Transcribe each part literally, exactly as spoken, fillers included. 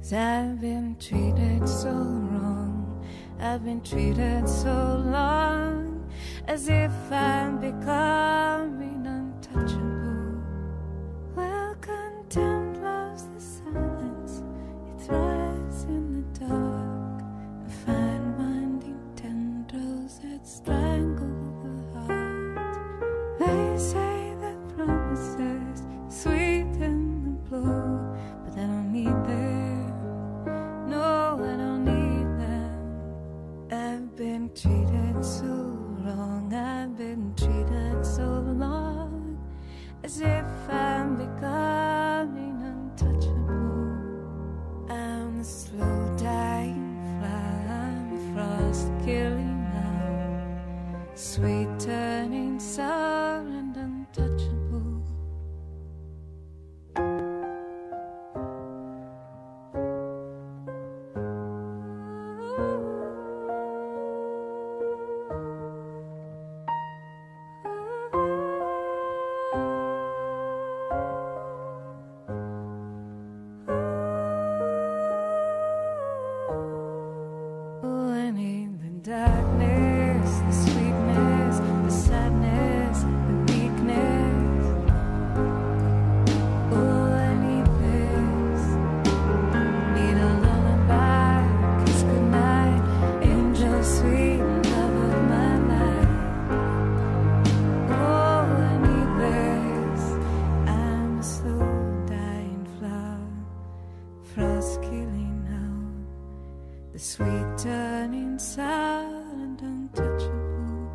'Cause I've been treated so wrong, I've been treated so long, as if I'm becoming untouchable. Well, contempt loves the silence, it thrives in the dark. A fine winding tendrils that strangle the heart. They say that promises sweeten the blow, but I don't need them. No, I don't need them. I've been treated so wrong, I've been treated so long, as if I'm becoming untouchable. I'm the slow dying fly, I'm the frost killing now, sweet turning sour and untouchable. Darkness, the sweetness, the sadness, the weakness. Oh, I need this. Need a lullaby, kiss goodnight, angel sweet, love of my life. Oh, I need this. I'm a slow dying flower, frost killing out, the sweet turning sour and untouchable.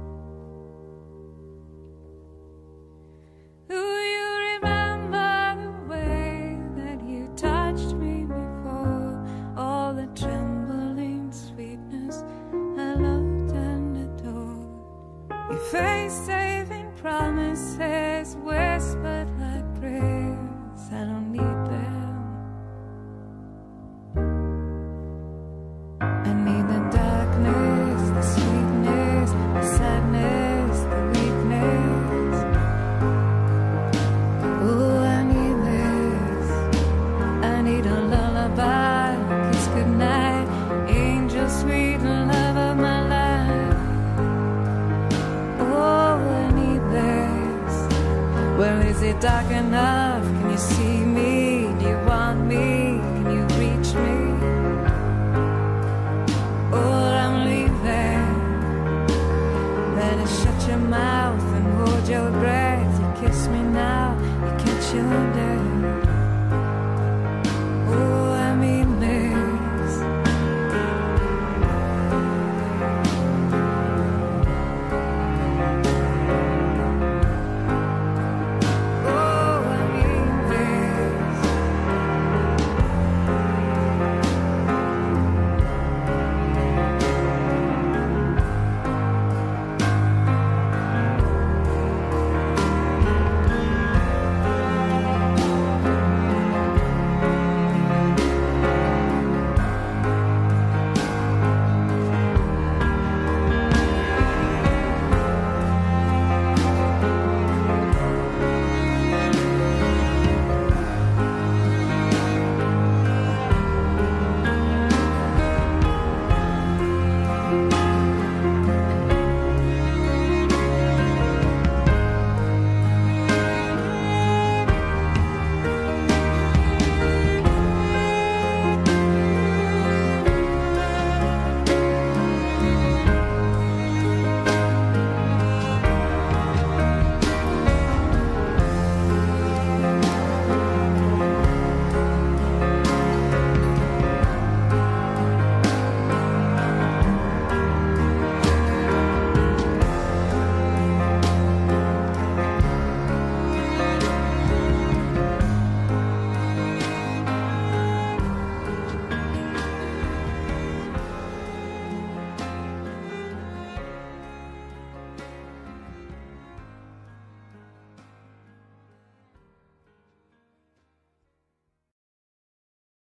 Do you remember the way that you touched me before? All the trembling sweetness I loved and adored. Your face saving promises whispered like prayers. I don't need them. I need the darkness, the sweetness, the sadness, the weakness. Oh, I need this. I need a lullaby, a kiss goodnight, angel sweet, love of my life. Oh, I need this. Well, is it dark enough?